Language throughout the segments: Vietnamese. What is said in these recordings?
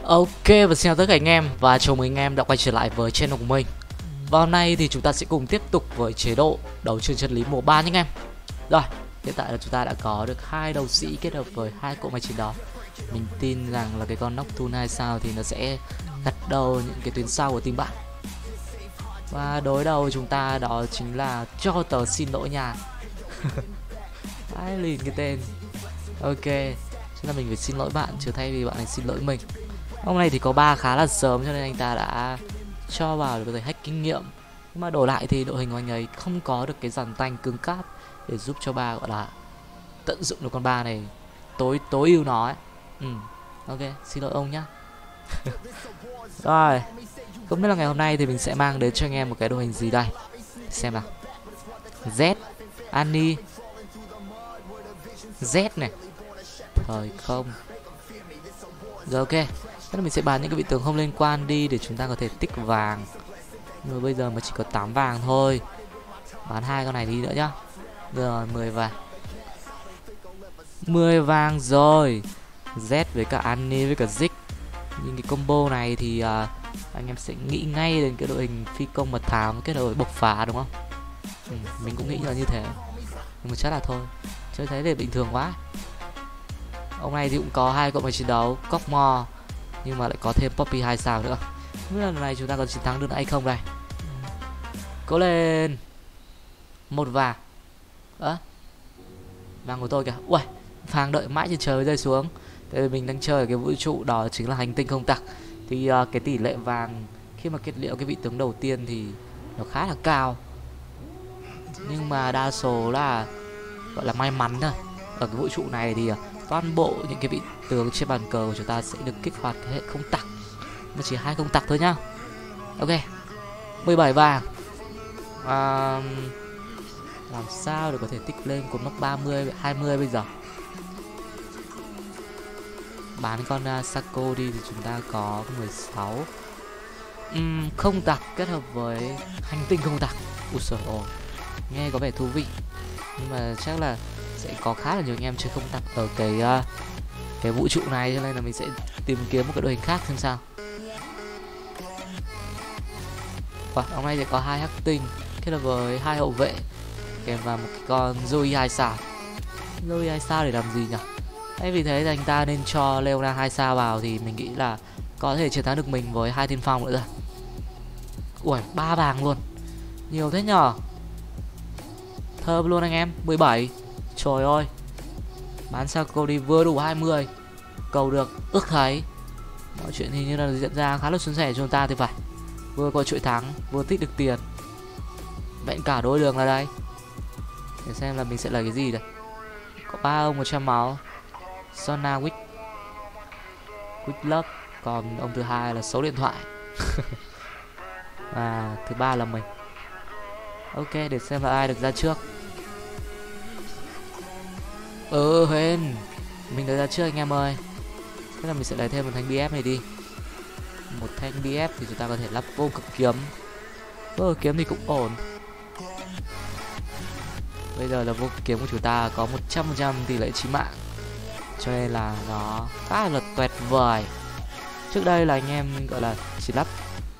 Ok, và xin chào tất cả anh em và chào mừng anh em đã quay trở lại với channel của mình. Và hôm nay thì chúng ta sẽ cùng tiếp tục với chế độ đấu trường chân lý mùa 3 nhé anh em. Rồi, hiện tại là chúng ta đã có được hai đấu sĩ kết hợp với hai cỗ máy chiến đó. Mình tin rằng là cái con Nocturne 2 sao thì nó sẽ gặt đầu những cái tuyến sau của team bạn. Và đối đầu chúng ta đó chính là cho tớ xin lỗi nhà. Ai liền cái tên. Ok, cho nên mình phải xin lỗi bạn chứ thay vì bạn này xin lỗi mình. Hôm nay thì có 3 khá là sớm cho nên anh ta đã cho vào để có thể hack kinh nghiệm. Nhưng mà đổi lại thì đội hình của anh ấy không có được cái dàn tanh cứng cáp để giúp cho ba gọi là tận dụng được con ba này tối ưu nó ấy. Ok, xin lỗi ông nhá. Rồi, không biết là ngày hôm nay thì mình sẽ mang đến cho anh em một cái đội hình gì đây. Xem nào. Z, Annie, Z này, thời không. Rồi ok, tức là mình sẽ bán những cái vị tướng không liên quan đi để chúng ta có thể tích vàng. Nhưng mà bây giờ mới chỉ có 8 vàng thôi. Bán hai con này đi nữa nhá. Rồi 10 vàng. 10 vàng rồi. Z với cả Annie với cả Zik. Nhưng cái combo này thì anh em sẽ nghĩ ngay đến cái đội hình phi công mật thám kết hợp với bộc phá đúng không? Mình cũng nghĩ là như thế. Nhưng mà chắc là thôi, chơi thấy để bình thường quá. Ông này thì cũng có hai cậu máy chiến đấu Cockmore, nhưng mà lại có thêm Poppy 2 sao nữa. Không biết là lần này chúng ta có chiến thắng được hay không đây. Cố lên. Một vàng. Vàng của tôi kìa. Ui, vàng đợi mãi trên trời mới rơi xuống. Tại vì mình đang chơi ở cái vũ trụ đó chính là hành tinh không tặc. Thì cái tỷ lệ vàng khi mà kết liễu cái vị tướng đầu tiên thì nó khá là cao. Nhưng mà đa số là gọi là may mắn thôi. Ở cái vũ trụ này thì toàn bộ những cái vị tướng trên bàn cờ của chúng ta sẽ được kích hoạt cái hệ không tặc. Nó chỉ 2 không tặc thôi nhá. Ok, 17 vàng. Làm sao để có thể tích lên cột mốc 30, 20 bây giờ. Bán con Sako đi thì chúng ta có 16. Không tặc kết hợp với hành tinh không tặc. Ui trời ơi, nghe có vẻ thú vị. Nhưng mà chắc là sẽ có khá là nhiều anh em chơi không tặc ở cái vũ trụ này, cho nên là mình sẽ tìm kiếm một cái đội hình khác xem sao. Và hôm nay sẽ có 2 hắc tinh kết hợp với 2 hậu vệ kèm vào một cái con Zoe 2 sao. Zoe 2 sao để làm gì nhỉ? Thế vì thế thì anh ta nên cho Leona 2 sao vào thì mình nghĩ là có thể chiến thắng được mình với 2 tiên phong nữa rồi. Ui, 3 vàng luôn. Nhiều thế nhờ. Thơm luôn anh em, 17. Trời ơi. Bán Sako đi vừa đủ 20. Cầu được ước thấy. Mọi chuyện thì như là diễn ra khá là suôn sẻ cho chúng ta thì phải. Vừa có chuỗi thắng, vừa tích được tiền. Vẹn cả đôi đường là đây. Để xem là mình sẽ lấy cái gì đây. Có 3 ông 100 máu. Sona Wick Love. Còn ông thứ hai là số điện thoại. Và thứ ba là mình. Ok, để xem là ai được ra trước. Hên mình được ra trước anh em ơi. Thế là mình sẽ lấy thêm một thanh BF này đi. Một thanh BF thì chúng ta có thể lắp vô cực kiếm. Vô cực kiếm thì cũng ổn. Bây giờ là vô cực kiếm của chúng ta có 100% tỷ lệ chí mạng, cho nên là nó khá là tuyệt vời. Trước đây là anh em gọi là chỉ lắp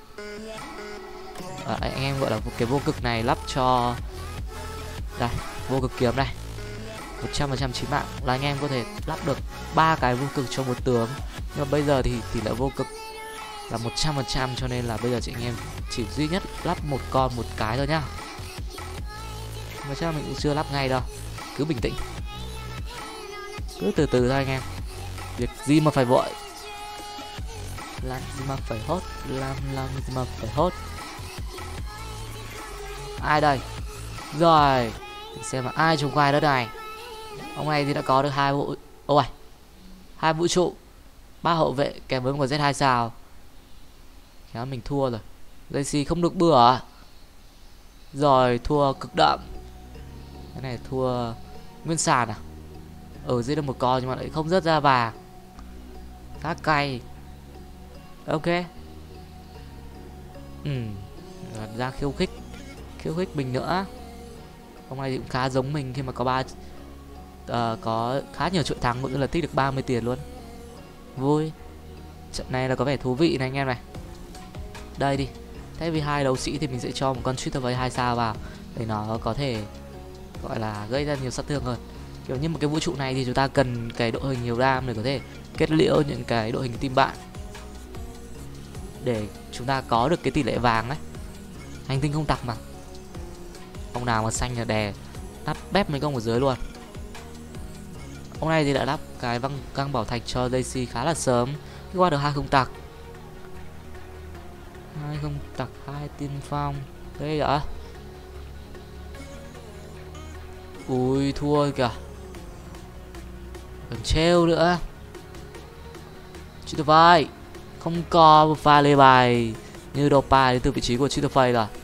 anh em gọi là cái vô cực này lắp cho đây, vô cực kiếm này 100% chí mạng là anh em có thể lắp được 3 cái vô cực cho một tướng. Nhưng mà bây giờ thì tỷ lệ vô cực là 100%, cho nên là bây giờ chị anh em chỉ duy nhất lắp một con một cái thôi nhá. Mà chắc là mình cũng chưa lắp ngay đâu, cứ bình tĩnh, cứ từ từ thôi anh em. Việc gì mà phải vội, làm gì mà phải hốt, làm gì mà phải hốt. Ai đây? Rồi, để xem là ai trông quay đó này. Ông này thì đã có được 2 bộ. Ôi, 2 vũ trụ, 3 hậu vệ kèm với một con Z2 sao. Khéo mình thua rồi. JC không được bừa. Rồi thua cực đậm. Cái này thua nguyên sàn à. Giết được một con nhưng mà lại không rớt ra vàng. Khá cay. Ok. Ra khiêu khích mình nữa. Hôm nay thì cũng khá giống mình khi mà có có khá nhiều chuỗi thắng cũng như là tích được 30 tiền luôn. Vui. Trận này là có vẻ thú vị này anh em này. Đây đi. Thay vì 2 đấu sĩ thì mình sẽ cho một con Twittervay 2 sao vào để nó có thể gọi là gây ra nhiều sát thương hơn. Kiểu như một cái vũ trụ này thì chúng ta cần cái đội hình nhiều đam để có thể kết liễu những cái đội hình team bạn, để chúng ta có được cái tỷ lệ vàng đấy. Hành tinh không tặc mà. Ông nào mà xanh là đè đắp bép mấy con ở dưới luôn. Ông này thì đã đắp cái găng bảo thạch cho Daisy khá là sớm. Khi qua được 2 không tặc. 2 không tặc, 2 tiên phong. Đây đã. Ui thua kìa. Còn trêu nữa. Twittervay không có pha lê bài như Dopa đến từ vị trí của Twittervay rồi.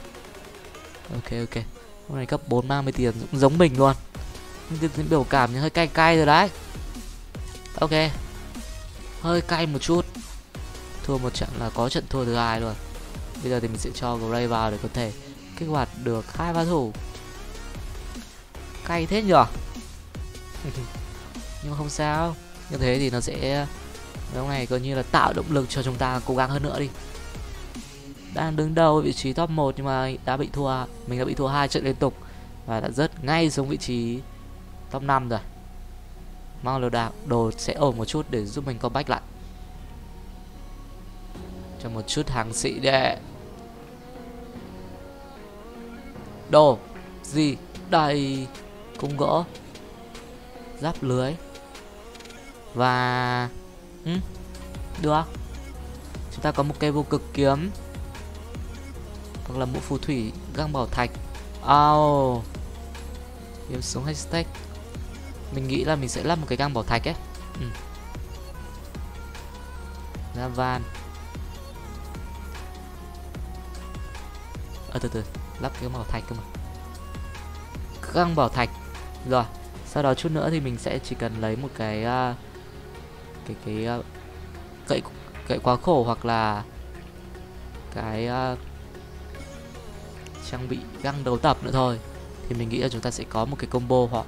Ok. Hôm nay cấp 4 30 tiền cũng giống mình luôn. Nhưng biểu cảm như hơi cay cay rồi đấy. Ok. Hơi cay một chút. Thua một trận là có trận thua thứ 2 luôn. Bây giờ thì mình sẽ cho Gray vào để có thể kích hoạt được 2 phá thủ. Cay thế nhở. Nhưng mà không sao. Như thế thì nó sẽ lúc này coi như là tạo động lực cho chúng ta cố gắng hơn nữa đi. Đang đứng đầu vị trí top 1 nhưng mà đã bị thua. Mình đã bị thua 2 trận liên tục và đã rớt ngay xuống vị trí top 5 rồi. Mong là đồ sẽ ổn một chút để giúp mình comeback lại. Cho một chút hàng sĩ đệ. Đồ gì đây? Cung gỗ, giáp lưới và được. Chúng ta có một cây vô cực kiếm hoặc là mũ phù thủy, găng bảo thạch. Kiếm xuống hashtag. Mình nghĩ là mình sẽ lắp một cái găng bảo thạch ấy. Ra van. Từ lắp cái bảo thạch cơ mà. Găng bảo thạch. Rồi, sau đó chút nữa thì mình sẽ chỉ cần lấy một cái gậy quá khổ hoặc là cái trang bị găng đấu tập nữa thôi. Thì mình nghĩ là chúng ta sẽ có một cái combo hoặc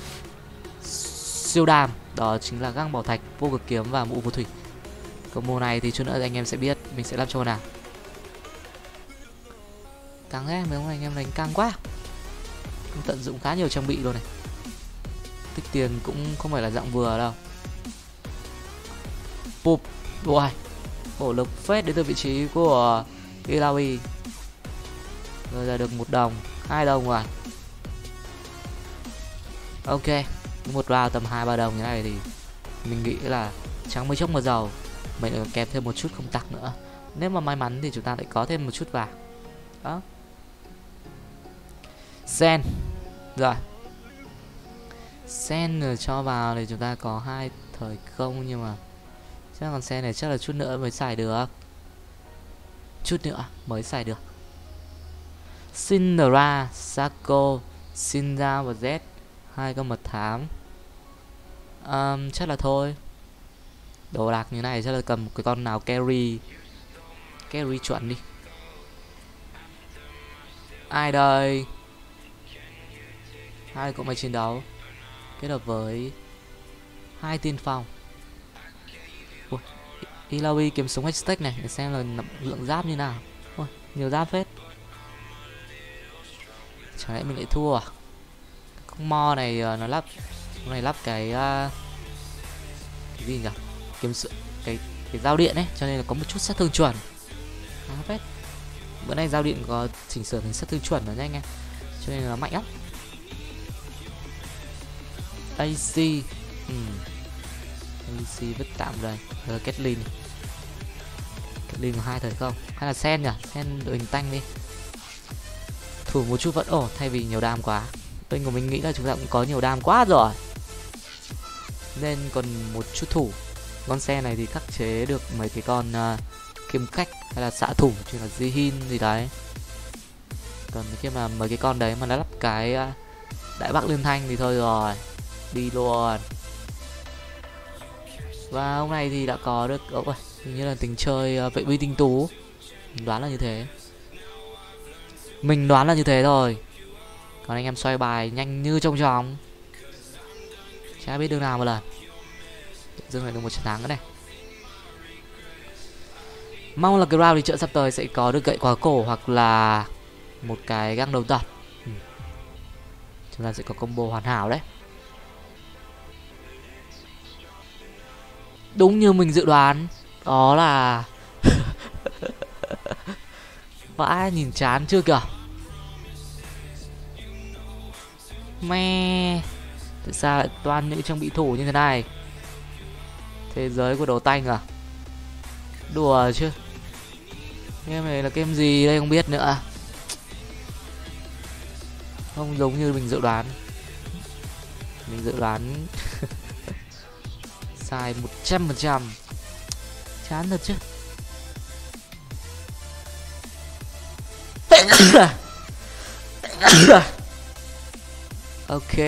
siêu đam. Đó chính là găng bảo thạch, vô cực kiếm và mũ phù thủy. Combo này thì chút nữa anh em sẽ biết mình sẽ làm cho nào. Căng thế, mấy ông anh em đánh căng quá. Tận dụng khá nhiều trang bị luôn này. Tích tiền cũng không phải là dạng vừa đâu. Pụp. Ui, hổ lực phết đến từ vị trí của Ilawi. Rồi ra được 1 đồng, 2 đồng rồi. Ok, một round tầm 2-3 đồng như này thì mình nghĩ là trắng mới chốc mà giàu. Mình kèm thêm một chút không tặc nữa. Nếu mà may mắn thì chúng ta lại có thêm một chút vàng. Đó. Sen. Rồi. Sen cho vào thì chúng ta có 2 thời công, nhưng mà chắc còn sen này chắc là chút nữa mới xài được. Chút nữa mới xài được. Syndra, Sako, Shinra và Z. 2 con mật thám. Chắc là thôi. Đồ đạc như này chắc là cầm một cái con nào carry chuẩn đi. Ai đây? 2 cộng máy chiến đấu kết hợp với 2 tiên phong. Ilawi kiếm súng hashtag này để xem là lượng giáp như nào. Ôi, nhiều giáp phết. Chẳng lẽ mình lại thua à? Con mo này nó lắp cái gì nhỉ? Kiếm sự cái dao điện ấy, cho nên là có một chút sát thương chuẩn. Phết. Bữa nay dao điện có chỉnh sửa thành sát thương chuẩn rồi nha anh em. Cho nên là mạnh lắm. AC. AC vứt tạm rồi. Rồi Caitlyn có 2 thời không? Hay là Sen nhỉ? Sen đội hình tanh đi. Thủ một chút vẫn ổn thay vì nhiều đam quá. Bên của mình nghĩ là chúng ta cũng có nhiều đam quá rồi, nên còn một chút thủ. Con Sen này thì khắc chế được mấy cái con kiếm cách hay là xạ thủ như là Jihin gì đấy. Còn khi mà mấy cái con đấy mà nó lắp cái Đại Bác Liên Thanh thì thôi rồi, đi luôn. Và hôm nay thì đã có được hình như là tình chơi vệ binh tinh tú. Mình đoán là như thế thôi. Còn anh em xoay bài nhanh như trông chóng, chả biết đường nào một lần. Tự dưng lại được một trận thắng cái này. Mong là cái round đi chợ sắp tới sẽ có được gậy quá cổ hoặc là một cái găng đầu tập. Chúng ta sẽ có combo hoàn hảo đấy. Đúng như mình dự đoán, đó là vãi, nhìn chán chưa kìa. Mẹ, tại sao lại toàn những trang bị thủ như thế này? Thế giới của đấu tanh à? Đùa chứ. Game này là game gì đây không biết nữa. Không giống như mình dự đoán. Mình dự đoán sai 100%. Chán thật chứ. Ok,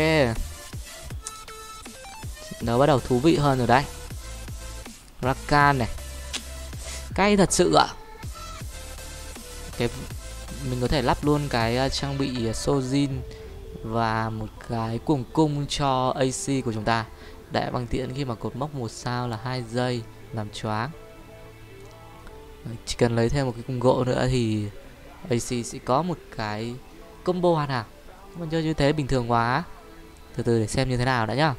nó bắt đầu thú vị hơn rồi đấy. Rakan này, cay thật sự ạ. Cái mình có thể lắp luôn cái trang bị Sojin và một cái cuồng cung cho AC của chúng ta, để bằng tiện khi mà cột mốc 1 sao là 2 giây làm choáng. Chỉ cần lấy thêm một cái cung gỗ nữa thì AC sẽ có một cái combo hoàn hảo. Mà chơi như thế bình thường quá. Từ từ để xem như thế nào đã nhá.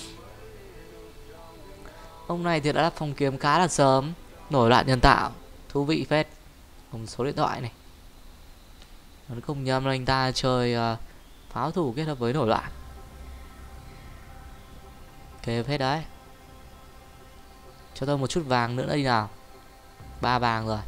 Hôm nay thì đã lắp phong kiếm khá là sớm. Nổi loạn nhân tạo, thú vị phết. Một số điện thoại này. Nó không nhầm là anh ta chơi pháo thủ kết hợp với nổi loạn. Ok phết đấy. Cho tôi một chút vàng nữa đi nào. 3 vàng rồi.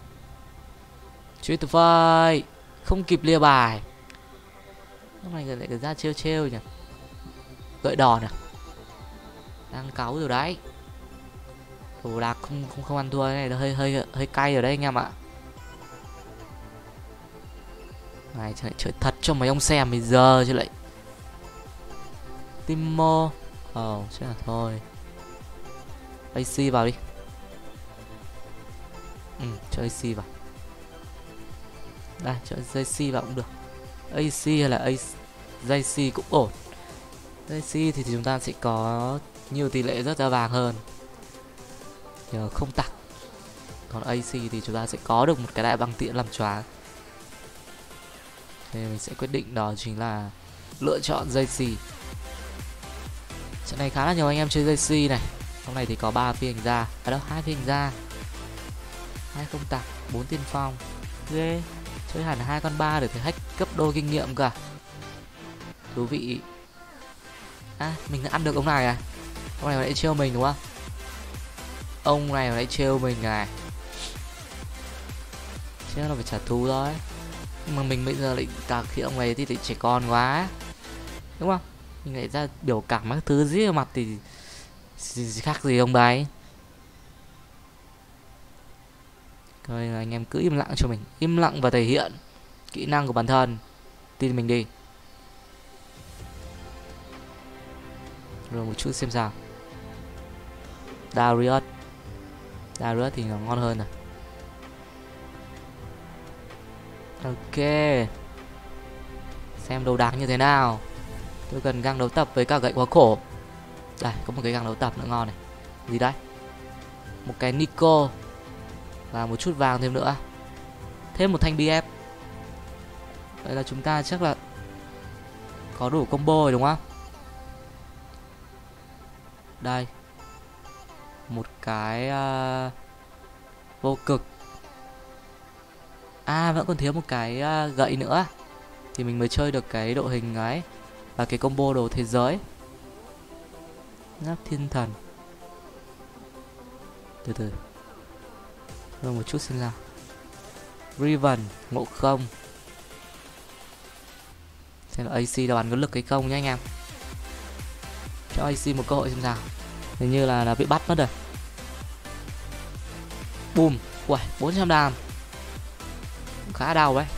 Tuyệt vời. Không kịp lia bài. Lúc này lại ra trêu trêu nhỉ. Gợi đòn à. Đang cáu rồi đấy. Đồ đạc không ăn thua, cái này hơi cay rồi đấy anh em ạ. Này chơi thật cho mấy ông xem bây giờ chứ lại. Timo. Chắc là thôi. AC vào đi. Cho AC vào. Đây, cho JC vào cũng được. AC hay là JC cũng ổn. JC thì chúng ta sẽ có nhiều tỷ lệ rất ra vàng hơn nhờ không tặng. Còn AC thì chúng ta sẽ có được một cái đại băng tiện làm choáng. Thế mình sẽ quyết định đó chính là lựa chọn JC. Trận này khá là nhiều anh em chơi JC này. Trong này thì có 3 phi hành gia. À đâu, 2 phi hành gia, 2 không tặng, 4 tiên phong. Ghê. Chơi hẳn 2 con 3 để thử hack cấp đôi kinh nghiệm cả. Thú vị. À, mình đã ăn được ông này à? Ông này lại trêu mình đúng không? Ông này lại trêu mình này. Chứ là phải trả thù thôi. Nhưng mà mình bây giờ lại cạc khi ông này thì lại trẻ con quá. Đúng không? Mình lại ra biểu cảm các thứ dưới mặt thì khác gì ông đấy. Thôi anh em cứ im lặng cho mình. Im lặng và thể hiện kỹ năng của bản thân. Tin mình đi. Rồi một chút xem sao. Darius thì nó ngon hơn rồi. Ok. Xem đồ đạc như thế nào. Tôi cần găng đấu tập với cả gậy quá khổ. Đây, có một cái găng đấu tập nữa ngon này. Gì đấy? Một cái Nico. Và một chút vàng thêm nữa. Thêm một thanh BF. Vậy là chúng ta chắc là có đủ combo rồi đúng không? Đây. Một cái vô cực. À, vẫn còn thiếu một cái gậy nữa. Thì mình mới chơi được cái đội hình ấy. Và cái combo đồ thế giới. Giáp thiên thần. Từ từ. Rồi một chút xem nào. Riven, ngộ không. Xem là AC là bắn có lực hay không nhá anh em. Cho AC một cơ hội xem sao. Hình như là bị bắt mất rồi. Boom. Uầy, 400 đam. Khá đau đấy.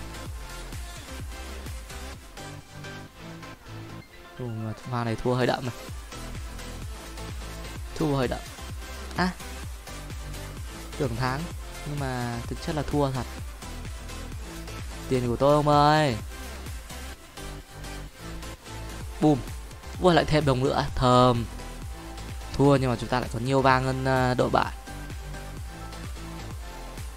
Pha này thua hơi đậm này. Thua hơi đậm. À, tưởng thắng nhưng mà thực chất là thua thật. Tiền của tôi ông ơi. Boom. Ui, lại thêm đồng nữa. Thơm. Thua nhưng mà chúng ta lại có nhiều vàng hơn đội bạn.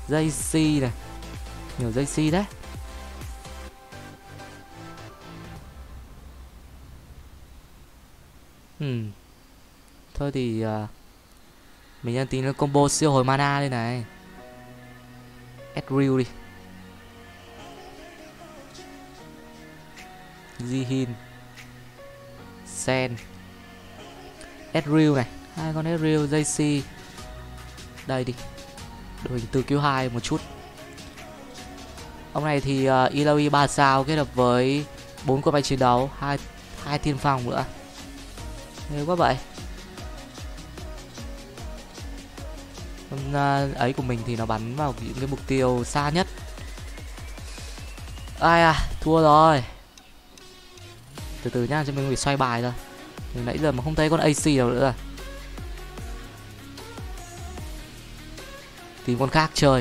JC này, nhiều JC đấy. Thôi thì mình đang tính là combo siêu hồi mana đây này. Ezreal đi, Jihin, Sen, Ezreal này, hai con Ezreal, JC. Đây đi, đội hình từ Q2 một chút. Ông này thì Illaoi 3 sao kết hợp với 4 con máy chiến đấu, hai thiên phong nữa. Thế quá vậy. Ấy của mình thì nó bắn vào những cái mục tiêu xa nhất. Ai à, thua rồi. Từ từ nhá, cho mình phải xoay bài thôi. Từ nãy giờ mà không thấy con AC đâu nữa rồi. Tìm con khác chơi.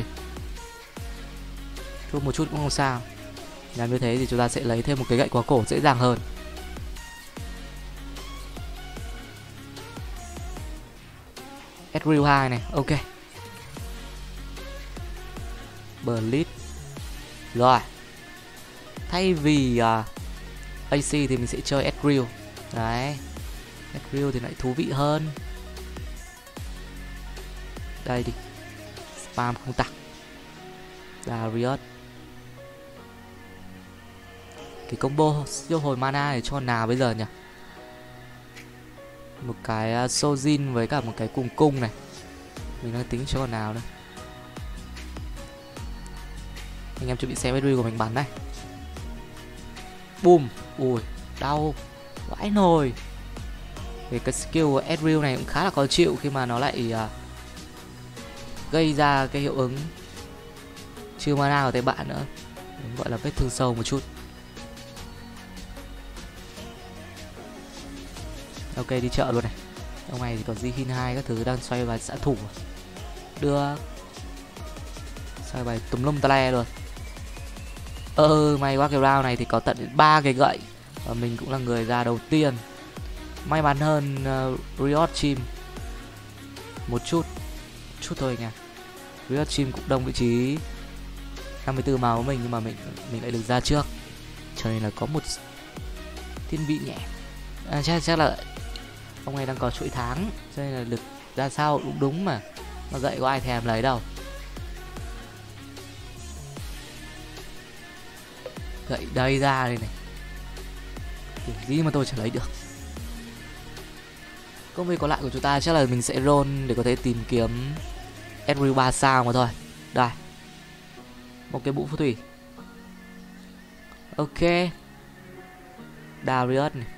Thua một chút cũng không sao. Làm như thế thì chúng ta sẽ lấy thêm một cái gậy quá cổ dễ dàng hơn. Ezreal 2 này, ok. Blitz. Rồi. Thay vì AC thì mình sẽ chơi Ezreal. Đấy. Ezreal thì lại thú vị hơn. Đây đi. Spam không tặc. Darius. Cái combo siêu hồi mana để cho nào bây giờ nhỉ? Một cái Sojin với cả một cái cùng cung này. Mình đang tính cho con nào nữa. Anh em chuẩn bị xem Ezreal của mình bắn này. Boom. Ui, đau vãi nồi. Về cái skill của Ezreal này cũng khá là khó chịu khi mà nó lại gây ra cái hiệu ứng trừ mana của tay bạn nữa. Mình gọi là vết thương sâu một chút. Ok, đi chợ luôn này. Ông này thì còn Jihin 2 các thứ đang xoay bài xạ thủ. Được. Xoay bài tùm lum tà le luôn. May quá cái round này thì có tận 3 cái gậy. Và mình cũng là người ra đầu tiên. May mắn hơn Riot Team một chút thôi nha. Riot Team cũng đông vị trí 54 màu của mình, nhưng mà mình lại được ra trước, cho nên là có một thiên vị nhẹ. Chắc là ông này đang có chuỗi tháng, cho nên là được ra sao đúng mà gậy có ai thèm lấy đâu. Gậy đây ra đây này, kiểu gì mà tôi chả lấy được. Công việc còn lại của chúng ta chắc là mình sẽ roll để có thể tìm kiếm Ezreal 3 sao mà thôi. Đây, một cái mũ phù thủy. Ok, Darius này,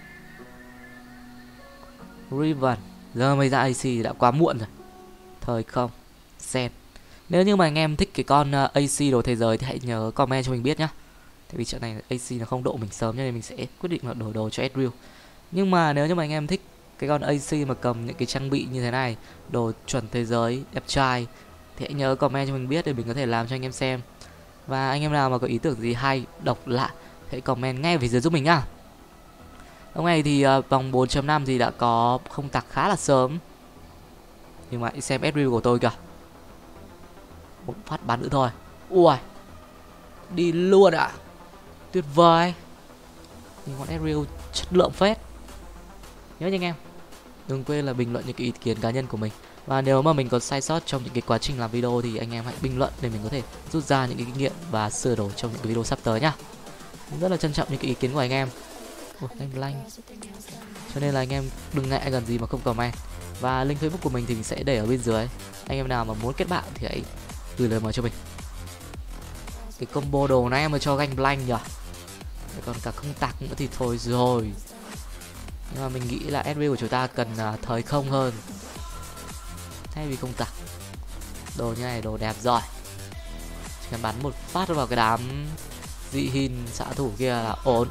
Riven. Giờ mới ra AC thì đã quá muộn rồi. Thời không. Sen. Nếu như mà anh em thích cái con AC đồ thế giới thì hãy nhớ comment cho mình biết nhá. Tại vì trận này AC nó không độ mình sớm, cho nên mình sẽ quyết định là đổi đồ cho Ezreal. Nhưng mà nếu như mà anh em thích cái con AC mà cầm những cái trang bị như thế này, đồ chuẩn thế giới, đẹp trai, thì hãy nhớ comment cho mình biết để mình có thể làm cho anh em xem. Và anh em nào mà có ý tưởng gì hay, độc lạ, hãy comment ngay phía dưới giúp mình nhá. Hôm nay thì vòng 4.5 thì đã có không tặc khá là sớm. Nhưng mà xem Ezreal của tôi kìa. Một phát bắn nữa thôi. Ui, đi luôn ạ. Tuyệt vời. Nhìn con Ezreal chất lượng phết. Nhớ nha anh em, đừng quên là bình luận những cái ý kiến cá nhân của mình. Và nếu mà mình có sai sót trong những cái quá trình làm video thì anh em hãy bình luận để mình có thể rút ra những cái kinh nghiệm và sửa đổi trong những cái video sắp tới nhá. Mình rất là trân trọng những cái ý kiến của anh em. Anh blank. Cho nên là anh em đừng ngại gần gì mà không comment. Và link Facebook của mình thì mình sẽ để ở bên dưới. Anh em nào mà muốn kết bạn thì hãy gửi lời mời cho mình. Cái combo đồ này mà cho ganh blank nhỉ. Còn cả không tặc nữa thì thôi rồi. Nhưng mà mình nghĩ là Ezreal của chúng ta cần thời không hơn thay vì không tặc. Đồ như này đồ đẹp rồi. Chỉ cần bắn một phát vào cái đám Jihin xạ thủ kia là ổn.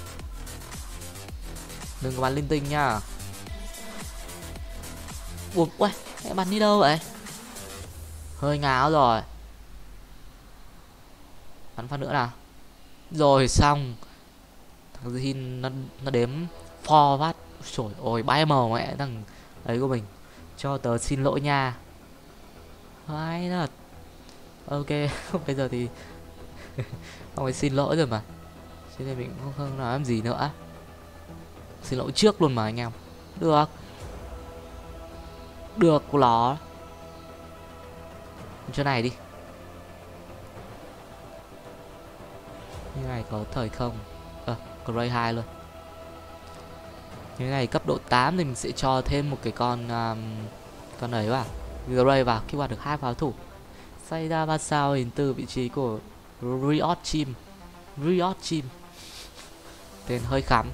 Đừng có bắn linh tinh nhá. Ui, mẹ bắn đi đâu vậy? Hơi ngáo rồi. Bắn phát nữa nào. Rồi xong. Thằng Jihin nó đếm for phát. Trời ơi, bay màu mẹ thằng ấy của mình. Cho tớ xin lỗi nha. Hay thật. Ok. Bây giờ thì ông ấy xin lỗi rồi mà, cho nên mình cũng không nói làm gì nữa. Xin lỗi trước luôn mà anh em. Được. Được ló. Chỗ này đi. Như này có thời không? Có Ray 2 luôn. Như này cấp độ 8 thì mình sẽ cho thêm một cái con ấy vào. Ray vào kích hoạt được 2 pháo thủ. Xây ra 3 sao hình từ vị trí của Riot Chim. Riot Chim. Tên hơi khắm.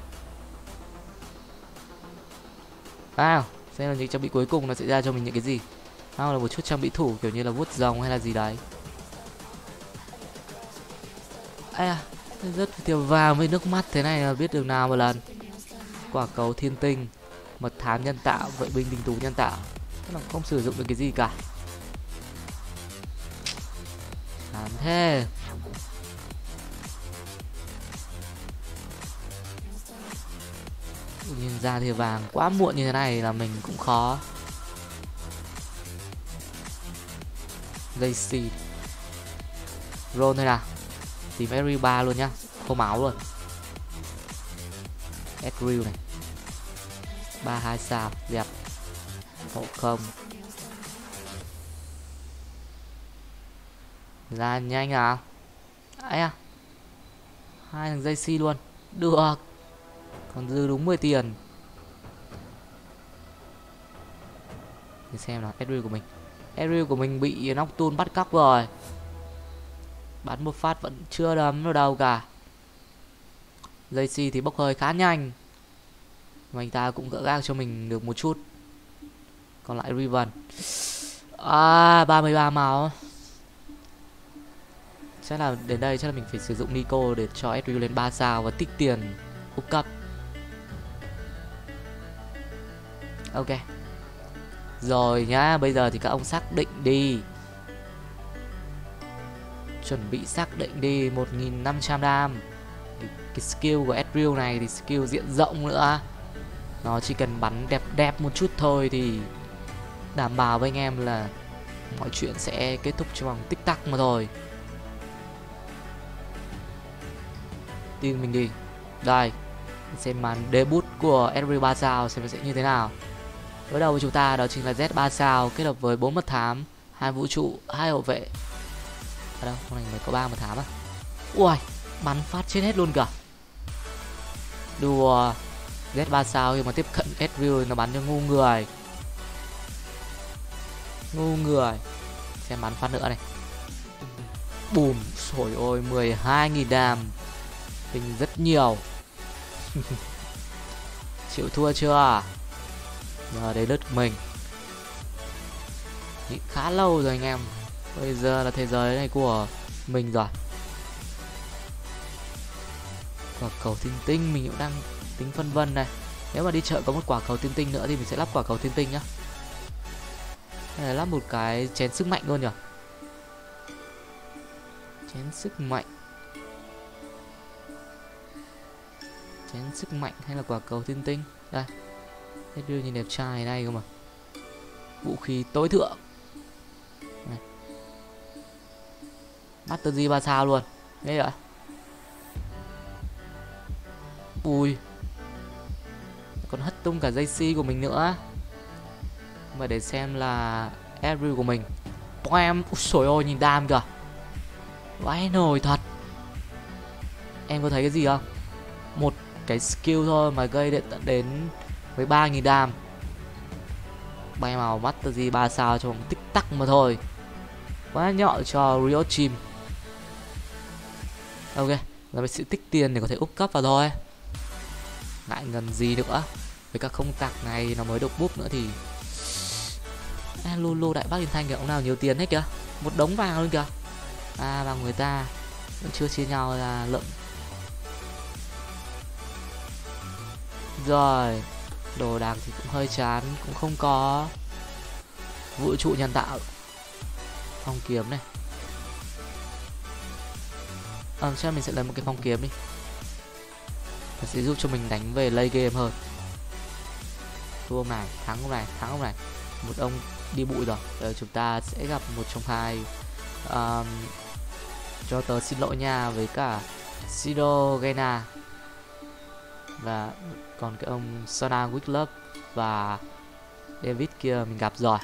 Xem là những trang bị cuối cùng nó sẽ ra cho mình những cái gì. Là một chút trang bị thủ kiểu như là vuốt rồng hay là gì đấy. Rất tiêu vàng với nước mắt thế này là biết đường nào một lần. Quả cầu thiên tinh, mật thám nhân tạo, vệ binh tinh tú nhân tạo. Thế là không sử dụng được cái gì cả. Chán thế. Nhìn ra thì vàng quá muộn như thế này là mình cũng khó. Daisy roll thôi nào. Tìm Ezreal 3 luôn nhá, không máu luôn. Ezreal này 3-2 sao đẹp. Hộ không ra nhanh à. Ấy à, 2 thằng Daisy luôn. Được. Còn dư đúng 10 tiền. Để xem nào. Ezreal của mình bị Nocturne bắt cóc rồi. Bắn một phát vẫn chưa đấm vào đâu cả. Daisy thì bốc hơi khá nhanh, mà anh ta cũng gỡ gác cho mình được một chút. Còn lại Riven 33 máu. Chắc là đến đây chắc là mình phải sử dụng Nico để cho Ezreal lên 3 sao và tích tiền úp cấp. Ok. Rồi nhá, bây giờ thì các ông xác định đi. Chuẩn bị xác định đi. 1500 đam. Cái skill của Ezreal này thì skill diện rộng nữa. Nó chỉ cần bắn đẹp đẹp một chút thôi thì đảm bảo với anh em là mọi chuyện sẽ kết thúc trong vòng tích tắc mà thôi. Tin mình đi. Đây, xem màn debut của Ezreal 3 sao xem nó sẽ như thế nào. Đối đầu với chúng ta đó chính là Z 3 sao kết hợp với 4 mật thám, 2 vũ trụ, 2 hậu vệ. Ở đâu? Con này mới có 3 mật thám à? Ui, bắn phát chết hết luôn cả. Đùa. Z 3 sao khi mà tiếp cận Ezreal nó bắn cho ngu người. Ngu người. Xem bắn phát nữa này. Bùm, trời ơi 12.000 đam. Mình rất nhiều. Chịu thua chưa? Giờ đến lượt mình. Nghĩ khá lâu rồi anh em. Bây giờ là thế giới này của mình rồi. Quả cầu thiên tinh mình cũng đang tính phân vân này. Nếu mà đi chợ có một quả cầu thiên tinh nữa thì mình sẽ lắp quả cầu thiên tinh nhá. Hay là lắp một cái chén sức mạnh luôn nhỉ. Chén sức mạnh. Chén sức mạnh hay là quả cầu thiên tinh. Đây. Hết đưa nhìn đẹp trai này cơ mà. Vũ khí tối thượng này. Master G 3 sao luôn. Nghe vậy. Ui. Còn hất tung cả dây si của mình nữa. Mà để xem là Ezreal của mình. Em, ui trời ơi nhìn đam kìa. Vãi nồi thật. Em có thấy cái gì không? Một cái skill thôi mà gây tận đến 13.000 đam. Bay màu Master G 3 sao trong tích tắc mà thôi. Quá nhọ cho Riot Chim. Ok, giờ mình sẽ tích tiền để có thể úp cấp vào thôi. Ngại ngần gì nữa. Với các không tặc này nó mới được búp nữa thì Lulu đại bác Liên Thanh kìa, ông nào nhiều tiền hết kìa. Một đống vàng luôn kìa. Và người ta vẫn chưa chia nhau là lượng. Rồi, đồ đạc thì cũng hơi chán, cũng không có vũ trụ nhân tạo. Phong kiếm này. Chắc mình sẽ lấy một cái phong kiếm đi. Nó sẽ giúp cho mình đánh về late game hơn. Thua hôm này, thắng hôm này, thắng hôm này. Một ông đi bụi rồi. Giờ chúng ta sẽ gặp một trong hai cho tớ xin lỗi nha với cả Shirogena. Và còn cái ông Sona Wiglove và David kia mình gặp rồi.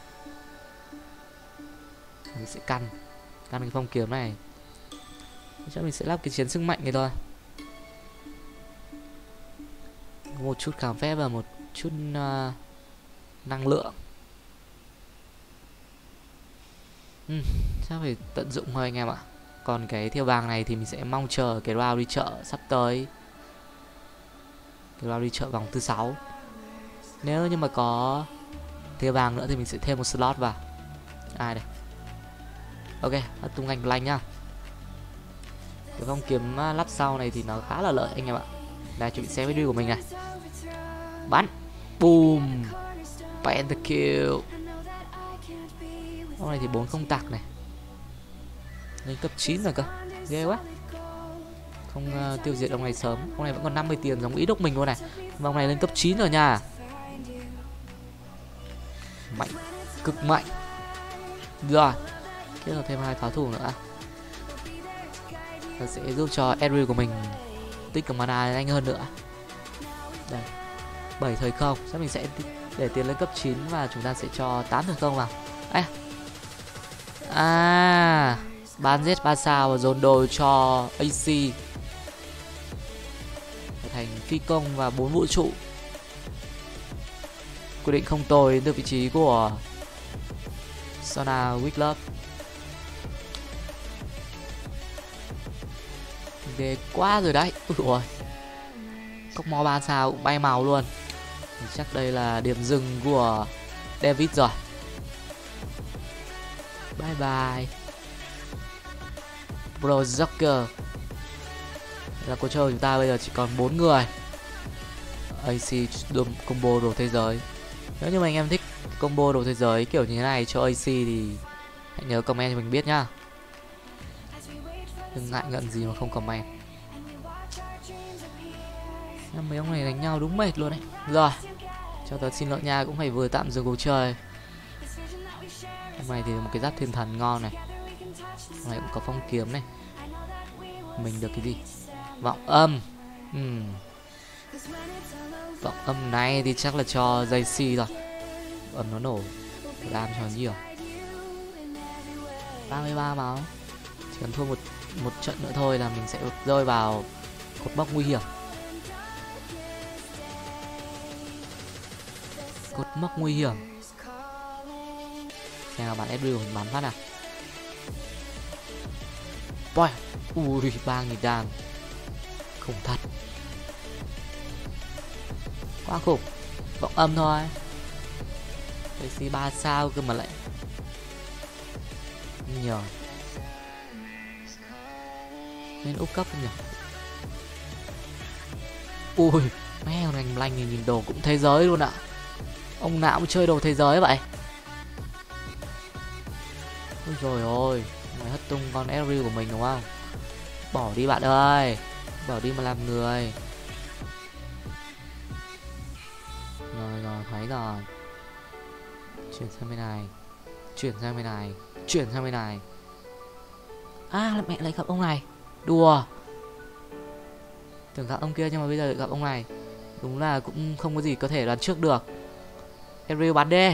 Mình sẽ căn cái phong kiếm này. Chắc mình sẽ lắp cái chiến sức mạnh này thôi. Một chút khám phép và một chút năng lượng. Chắc phải tận dụng thôi anh em ạ. Còn cái thiêu vàng này thì mình sẽ mong chờ cái round đi chợ sắp tới. Cái round đi chợ vòng thứ 6. Nếu như mà có thiêu vàng nữa thì mình sẽ thêm một slot vào. Ai đây? Ok, tung anh lanh nhá. Cái phong kiếm lắp sau này thì nó khá là lợi anh em ạ. Đây, chuẩn bị xem video của mình này. Bắn. Boom. Pentakill. Hôm nay thì 4 không tạc này. Lên cấp 9 rồi cơ. Ghê quá. Không tiêu diệt ông này sớm. Ông này vẫn còn 50 tiền giống ý đúc mình luôn này. Mà ông này lên cấp 9 rồi nha. Mạnh. Cực mạnh. Rồi. Kết hợp thêm 2 pháo thủ nữa. Nó sẽ giúp cho Ezreal của mình tích được mana nhanh hơn nữa. Đây. 7 thời không. Chắc mình sẽ để tiền lên cấp 9 và chúng ta sẽ cho 8 thời không vào. Bán Z 3 sao và dồn đồ cho AC. Thành phi công và 4 vũ trụ. Quyết định không tồi từ vị trí của Sona Wiglove. Ghê quá rồi đấy. Ui, cốc mò 3 sao cũng bay màu luôn. Chắc đây là điểm dừng của David rồi. Bye bye Bro Joker. Là cuộc chơi của chúng ta bây giờ chỉ còn 4 người. AC combo đồ thế giới. Nếu như mà anh em thích combo đồ thế giới kiểu như thế này cho AC thì hãy nhớ comment cho mình biết nhá. Đừng ngại ngần gì mà không comment. Mấy ông này đánh nhau đúng mệt luôn đấy. Rồi, cho tớ xin lỗi nha, cũng phải vừa tạm dừng cuộc chơi. Hôm nay thì một cái giáp thiên thần ngon này. Hôm nay cũng có phong kiếm này. Mình được cái gì? Vọng âm. Vọng âm này thì chắc là cho JC rồi. Âm nó nổ làm cho nhiều. 33 máu. Chỉ cần thua một trận nữa thôi là mình sẽ rơi vào cột mốc nguy hiểm. Cột mốc nguy hiểm. Xem là bạn Ezreal mình bắn phát nào. Boy. Ui, 3.000 đam. Không thật. Quá khủng. Vọng âm thôi. AC 3 sao cơ mà lại nhiều. Nên úp cấp không nhỉ? Ui, mèo này lanh nhìn đồ cũng thế giới luôn ạ. Ông nào cũng chơi đồ thế giới vậy. Ôi trời ơi, mày hất tung con Ezreal của mình đúng không? Bỏ đi bạn ơi. Bỏ đi mà làm người. Rồi, thấy rồi. Chuyển sang bên này. Chuyển sang bên này. Mẹ lại gặp ông này. Đùa. Tưởng gặp ông kia nhưng mà bây giờ lại gặp ông này. Đúng là cũng không có gì có thể đoán trước được. Ezreal bắn đi.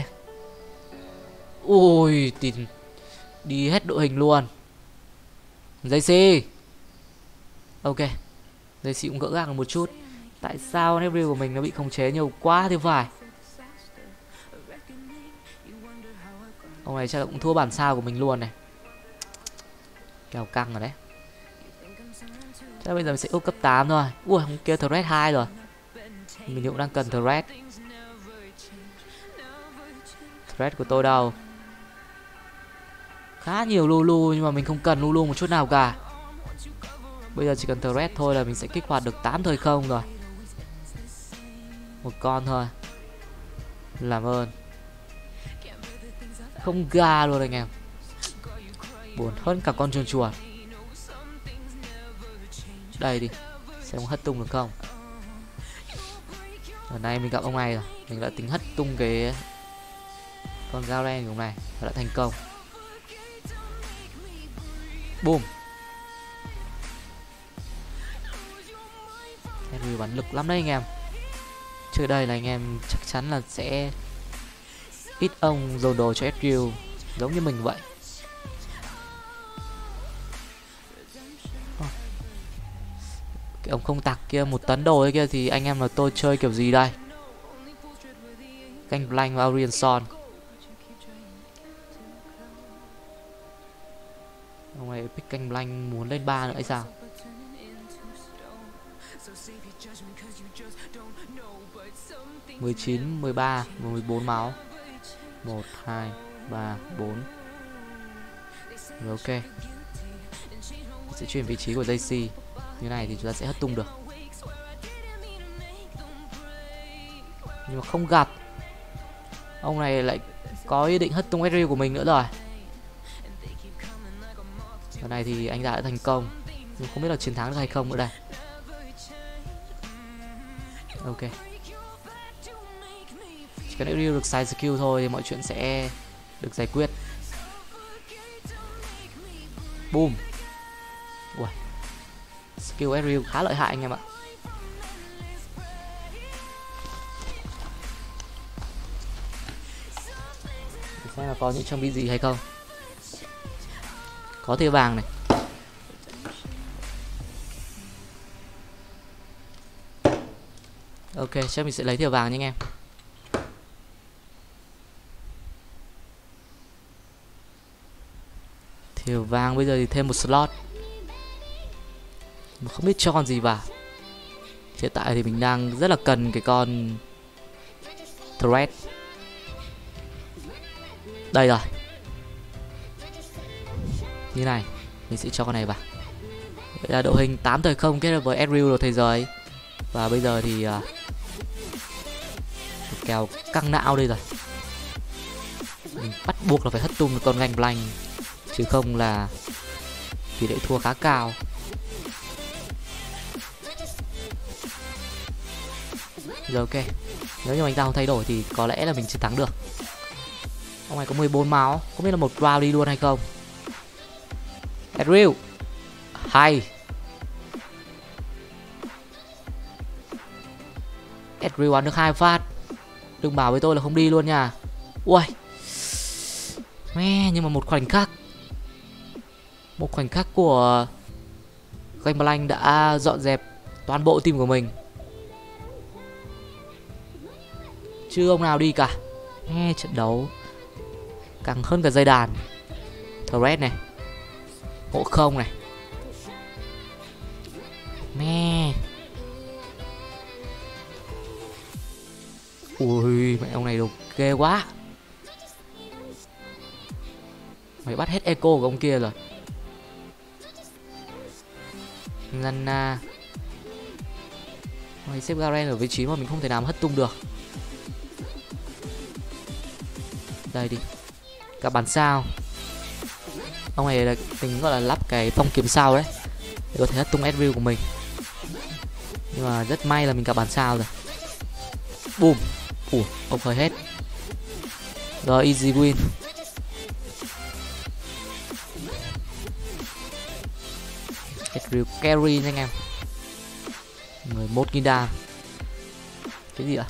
Ui, đi hết đội hình luôn. JC. Ok, JC cũng gỡ gạc được một chút. Tại sao Ezreal của mình nó bị khống chế nhiều quá thì phải. Ông này chắc là cũng thua bản sao của mình luôn này. Kèo căng rồi đấy. Chắc bây giờ mình sẽ úp cấp 8 thôi. Ui, ông kia thread 2 rồi. Mình cũng đang cần thread. Thread của tôi đâu? Khá nhiều Lulu nhưng mà mình không cần Lulu một chút nào cả. Bây giờ chỉ cần thread thôi là mình sẽ kích hoạt được 8 thời không rồi. Một con thôi. Làm ơn. Không ga luôn anh em. Buồn hơn cả con chuồn chuồn. Đây đi. Xem có hất tung được không. Lần này mình gặp ông này rồi. Mình đã tính hất tung cái con Garen của ông này. Và đã thành công. Boom. Ezreal bắn lực lắm đấy anh em. Trước đây là anh em chắc chắn là sẽ ít ông dồn đồ cho Ezreal giống như mình vậy. Cái ông không tặc kia 1 tấn đồ ấy kia thì anh em là tôi chơi kiểu gì đây? Canh Blank và Aurian Son. Ông này pick canh Blank muốn lên 3 nữa hay sao? 19, 13, 14 máu. 1, 2, 3, 4. Rồi ok. Sẽ chuyển vị trí của JC. Như này thì chúng ta sẽ hất tung được. Nhưng mà không gặp. Ông này lại có ý định hất tung Ezreal của mình nữa rồi. Lần này thì anh ta đã thành công. Nhưng không biết là chiến thắng được hay không nữa đây. Ok. Chỉ cần Ezreal được xài skill thôi thì mọi chuyện sẽ được giải quyết. Boom. Ui. Skill Ezreal khá lợi hại anh em ạ. Để xem là có những trang bị gì hay không. Có thìa vàng này. Ok, chắc mình sẽ lấy thìa vàng nha anh em. Thìa vàng bây giờ thì thêm 1 slot. Mà không biết cho con gì vào. Hiện tại thì mình đang rất là cần cái con Thread. Đây rồi. Như này, mình sẽ cho con này vào. Vậy là đội hình 8 thời không kết hợp với Ezreal rồi thế giới. Và bây giờ thì kèo căng não đây rồi. Mình bắt buộc là phải hất tung con Ganh Blank, chứ không là tỷ lệ thua khá cao. Rồi ok. Nếu như anh ta không thay đổi thì có lẽ là mình chiến thắng được. Ông này có 14 máu. Không biết là một round đi luôn hay không. Ezreal. Hay. Ezreal ăn được 2 phát. Đừng bảo với tôi là không đi luôn nha. Ui. Nhưng mà một khoảnh khắc. Một khoảnh khắc của Ganh Blank đã dọn dẹp toàn bộ team của mình. Chưa ông nào đi cả. Trận đấu càng hơn cả dây đàn. Thread này. Ngộ không này. Ui, mẹ ông này đồ ghê quá. Mày bắt hết eco của ông kia rồi. Nana. Mày xếp Garen ở vị trí mà mình không thể nào hất tung được. Đây đi. Cả bản sao. Ông này là tính gọi là lắp cái phong kiếm sao đấy, để có thể hất tung Ezreal của mình. Nhưng mà rất may là mình cả bản sao rồi. Boom. Ông hơi hết. Rồi easy win. Ezreal carry nha anh em. 11.000 đam. Cái gì ạ?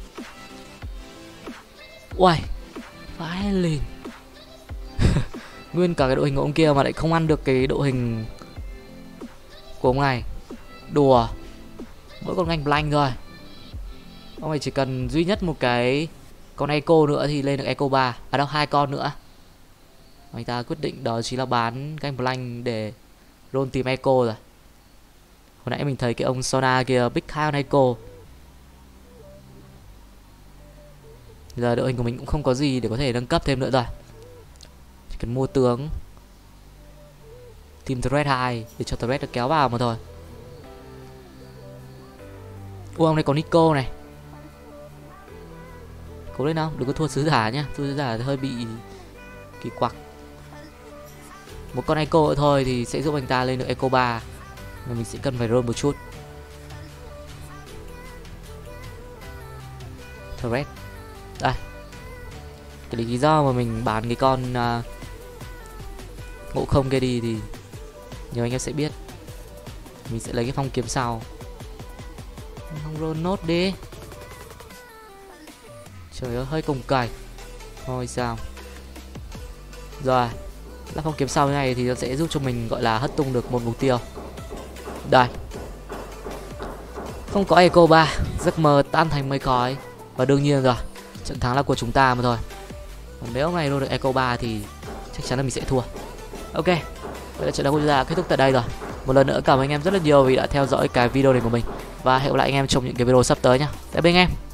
Uầy. Vãi lên. Nguyên cả cái đội hình của ông kia mà lại không ăn được cái đội hình của ông này. Đùa. Mỗi con Ganh Blank thôi. Ông này chỉ cần duy nhất một cái con eco nữa thì lên được eco 3. À đâu, 2 con nữa. Người ta quyết định đó chính là bán Ganh Blank để roll team eco rồi. Hồi nãy mình thấy cái ông Sona kia pick 2 con eco. Giờ đội hình của mình cũng không có gì để có thể nâng cấp thêm nữa rồi. Chỉ cần mua tướng team Thread 2 để cho Thread được kéo vào mà thôi. Ông này có Nico này. Cố lên nào, đừng có thua sứ giả nhá. Thua sứ giả hơi bị kỳ quặc. Một con eco nữa thôi thì sẽ giúp anh ta lên được eco 3. Mà mình sẽ cần phải roll một chút. Thread. Đây. Cái lý do mà mình bán cái con ngộ không kia đi thì nhiều anh em sẽ biết. Mình sẽ lấy cái phong kiếm sau. Không roll nốt đi. Trời ơi, hơi cồng cành. Thôi sao. Rồi, lắp phong kiếm sau như này thì nó sẽ giúp cho mình gọi là hất tung được một mục tiêu. Đây. Không có Eco 3, giấc mơ tan thành mây khói. Và đương nhiên rồi, trận thắng là của chúng ta mà thôi. Còn nếu hôm nay roll được Eco 3 thì chắc chắn là mình sẽ thua. Ok, vậy là trận đấu của chúng ta kết thúc tại đây rồi. Một lần nữa cảm ơn anh em rất là nhiều vì đã theo dõi cái video này của mình. Và hẹn gặp lại anh em trong những cái video sắp tới nhá. Tạm biệt anh em.